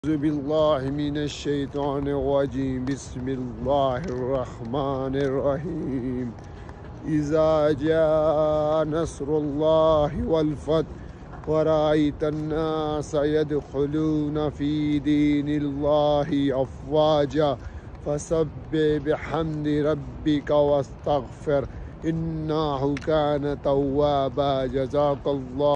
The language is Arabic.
أعوذ بالله من الشيطان الرجيم. بسم الله الرحمن الرحيم. إذا جاء نصر الله والفتح ورأيت الناس يدخلون في دين الله أفواجا فسبح بحمد ربك واستغفر إنه كان توابا. جزاك الله.